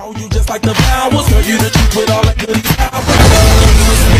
You just like the flowers, girl, you the truth with all that goodies.